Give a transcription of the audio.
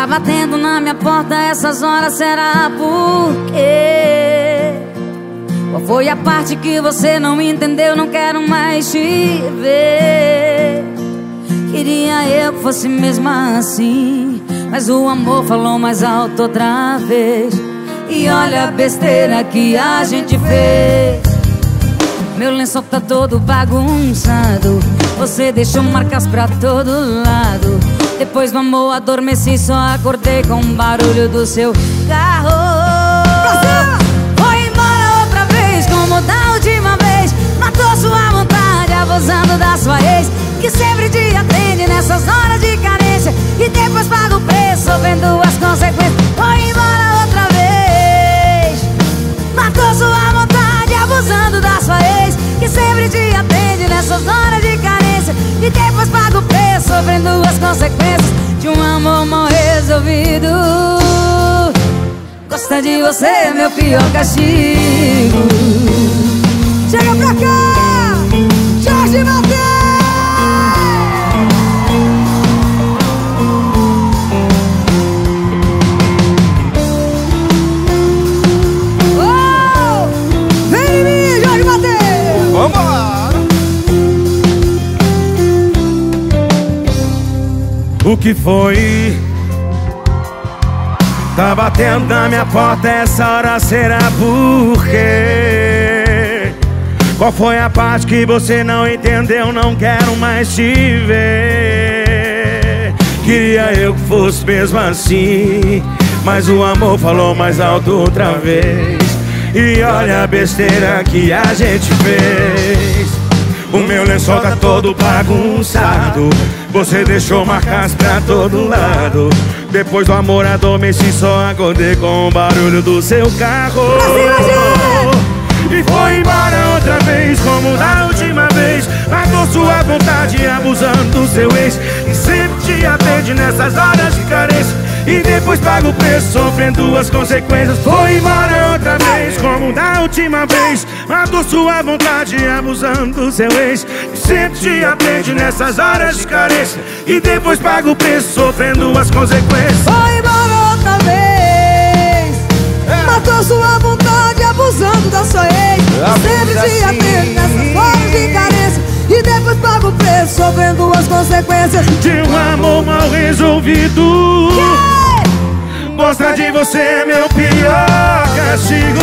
batendo na minha porta essas horas, será por quê? Qual foi a parte que você não entendeu? Não quero mais te ver. Queria eu que fosse mesmo assim, mas o amor falou mais alto outra vez. E olha a besteira que a gente fez. Meu lençol tá todo bagunçado, você deixou marcas pra todo lado. Depois do amor adormeci, só acordei com o barulho do seu carro. Foi embora outra vez, como da última vez. Matou sua vontade, abusando da sua ex, que sempre te atende nessas horas de carência, e depois paga o preço, sofrendo as consequências. Foi embora outra vez. Matou sua vontade, abusando da sua ex, que sempre te atende nessas horas de carência, e depois paga o preço, sofrendo as consequências de um amor mal resolvido. Gostar de você é meu pior castigo. Chega pra cá, Jorge Mateus. Vem em mim, Jorge Mateus. Vambora! O que foi? Tá batendo na minha porta essa hora, será por quê? Qual foi a parte que você não entendeu? Não quero mais te ver. Queria eu que fosse mesmo assim, mas o amor falou mais alto outra vez. E olha a besteira que a gente fez. O meu lençol tá todo bagunçado, você deixou marcas pra todo lado. Depois do amor adormeci, só acordei com o barulho do seu carro. E foi embora outra vez, como da última vez. Matou sua vontade, abusando do seu ex, e sempre te atende nessas horas de carência, e depois paga o preço, sofrendo as consequências. Foi embora outra vez, como da última vez. Matou sua vontade, abusando do seu ex, e sempre te atende nessas horas de carência, e depois paga o preço, sofrendo as consequências. Foi embora outra vez. Matou sua vontade, abusando da sua ex, sempre te atende nessas horas de carência, e depois paga o preço, sofrendo as consequências de um amor mal resolvido. Gostar de você é meu pior castigo.